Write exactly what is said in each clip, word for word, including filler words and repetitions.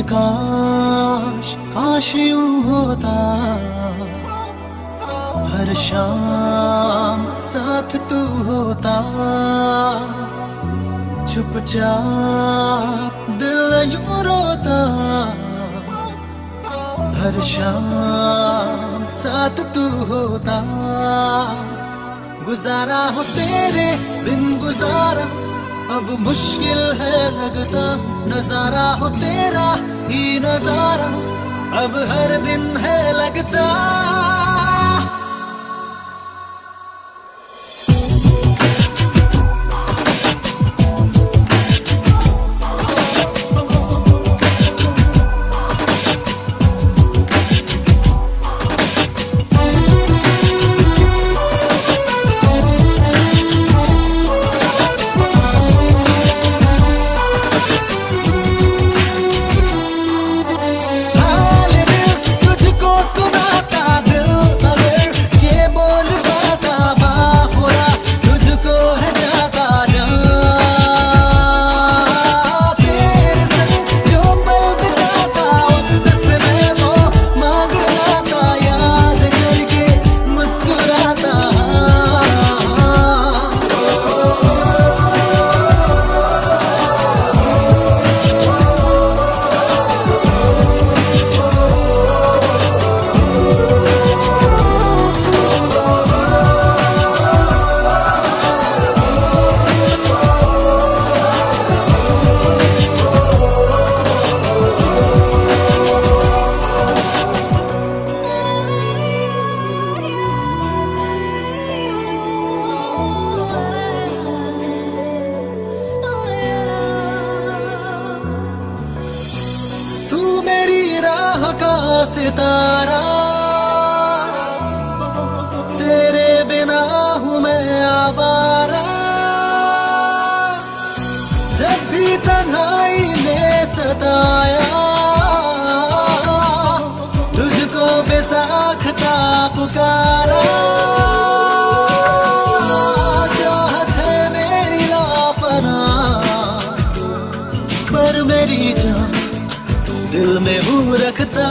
काश काश यूं होता, हर शाम साथ तू होता, चुपचाप दिल यूं रोता, हर शाम साथ तू होता। गुजारा हो तेरे बिन गुजारा अब मुश्किल है लगता, नजारा हो तेरा ही नजारा अब हर दिन है लगता। सितारा तेरे बिना हूँ मैं आवारा, जब भी तन्हाई ने सताया तुझको बेसाख्ता पुकारा। चाहत है मेरी लापना पर मेरी जान दिल में हूँ रखता।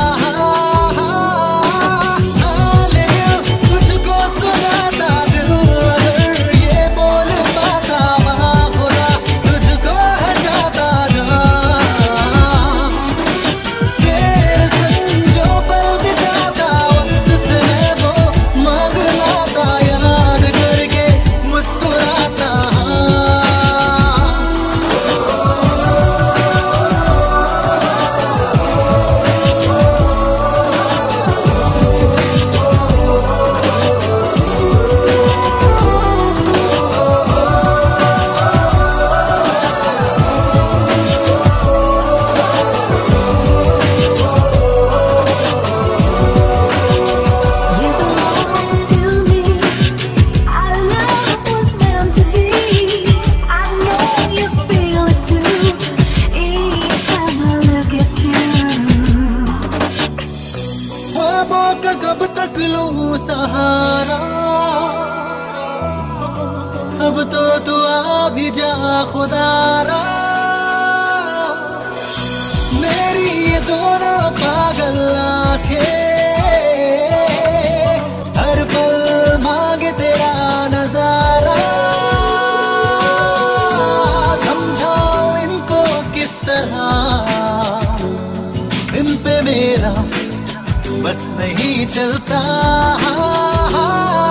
कब तक लूं सहारा, अब तो तू आ भी जा खुदारा। मेरी ये दोनों पागल आंखें हर पल मांगे तेरा नजारा। समझाओ इनको किस तरह, इन पे मेरा बस नहीं चलता।